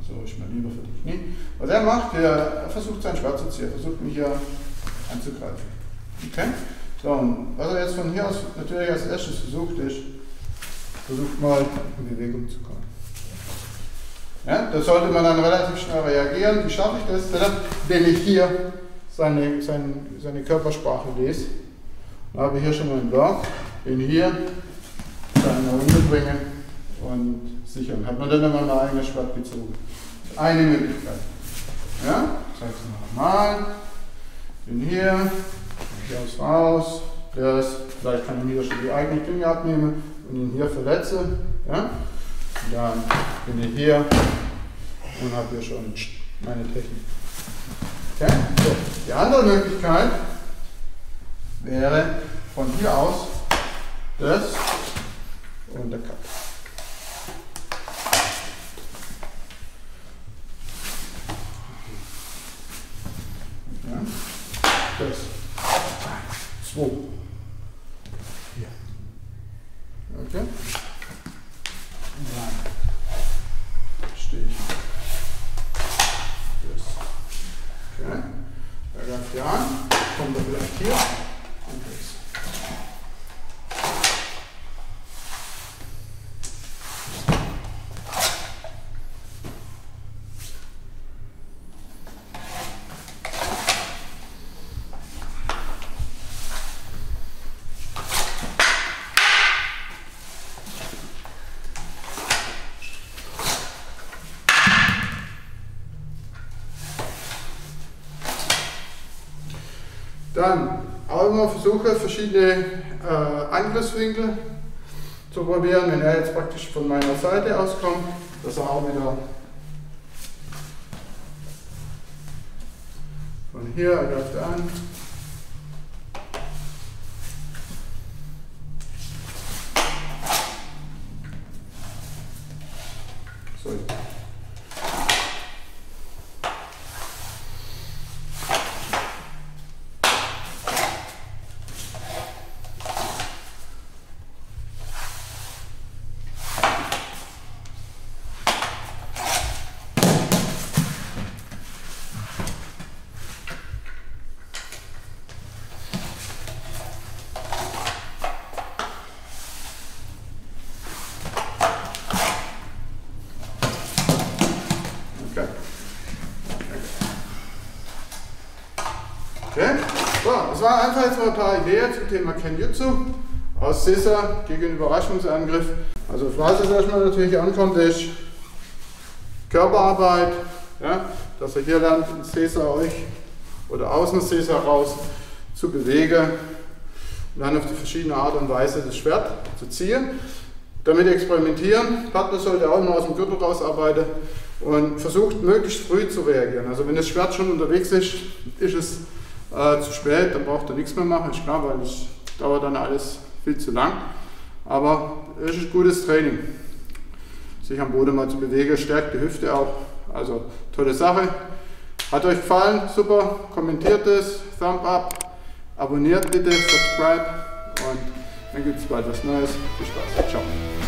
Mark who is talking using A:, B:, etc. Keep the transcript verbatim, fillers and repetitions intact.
A: So ist mir lieber für die Knie. Was er macht, er versucht sein Schwert zu ziehen, er versucht mich hier anzugreifen. Okay? So, und was er jetzt von hier aus natürlich als erstes versucht ist, versucht mal in Bewegung zu kommen. Ja, da sollte man dann relativ schnell reagieren. Wie schaffe ich das? Wenn ich hier seine, seine, seine Körpersprache lese, dann habe ich hier schon mal einen Block, den hier seine Runde bringen und sichern. Hat man dann immer ein eigenes Schwert gezogen. Eine Möglichkeit. Ja, ich zeige es nochmal. Den hier, hier aus raus, der ist, vielleicht kann ich wieder schon die eigene Klinge abnehmen und ihn hier verletze. Ja? Und dann bin ich hier und habe hier schon meine Technik. Okay? So. Die andere Möglichkeit wäre von hier aus das und der Cut. Ja. Das. Zwei. Hier. Okay. Nein. Stehe ich. Das. Okay. Er greift hier an. Kommt er vielleicht hier. Und das. Dann auch immer versuche, verschiedene äh, Angriffswinkel zu probieren. Wenn er jetzt praktisch von meiner Seite aus kommt, dass er auch wieder von hier, er greift an. So. Okay. So, das waren einfach jetzt mal ein paar Ideen zum Thema Kenjutsu aus Sesa gegen Überraschungsangriff. Also was es erstmal natürlich ankommt, ist Körperarbeit, ja, dass ihr hier lernt, in Sesa euch oder aus dem Sesa raus zu bewegen und dann auf die verschiedene Art und Weise das Schwert zu ziehen. Damit experimentieren. Partner sollte auch immer aus dem Gürtel rausarbeiten und versucht möglichst früh zu reagieren. Also wenn das Schwert schon unterwegs ist, ist es Äh, zu spät, dann braucht er nichts mehr machen, ist klar, weil es dauert dann alles viel zu lang. Aber es ist ein gutes Training. Sich am Boden mal zu bewegen, stärkt die Hüfte auch. Also tolle Sache. Hat euch gefallen? Super. Kommentiert es, Thumb up, abonniert bitte, subscribe und dann gibt es bald was Neues. Viel Spaß. Ciao.